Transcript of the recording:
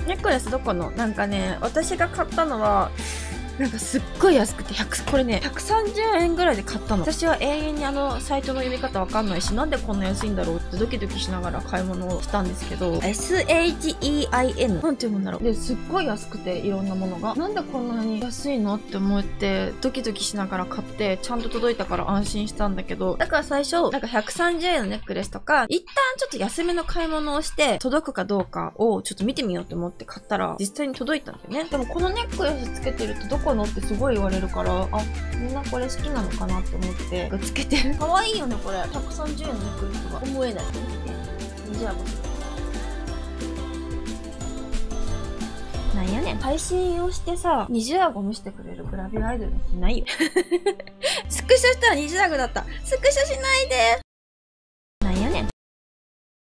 ネックレスどこの？なんかね、私が買ったのは、なんかすっごい安くて、これね、130円ぐらいで買ったの。私は永遠にサイトの読み方わかんないし、なんでこんな安いんだろうってドキドキしながら買い物をしたんですけど、SHEIN。なんて読むんだろう。で、すっごい安くて、いろんなものが。なんでこんなに安いのって思って、ドキドキしながら買って、ちゃんと届いたから安心したんだけど、だから最初、なんか130円のネックレスとか、一旦ちょっと安めの買い物をして、届くかどうかをちょっと見てみようと思って買ったら、実際に届いたんだよね。でもこのネックレスつけてるとどこのってすごい言われるから、あ、みんなこれ好きなのかなって思ってつけてる。かわいいよね、これ。130円のネックレスが思えない。じゃあ、なんやねん。配信をしてさ、虹顎見してくれるグラビアアイドルってないよ。スクショしたら虹顎だった。スクショしないで。